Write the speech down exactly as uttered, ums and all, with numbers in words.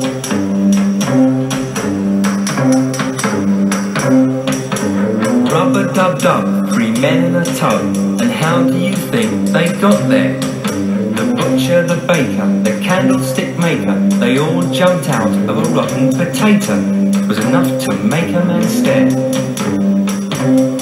Rub-a-dub-dub, three men in a tub, and how do you think they got there? The butcher, the baker, the candlestick maker, they all jumped out of a rotten potato. It was enough to make a man stare.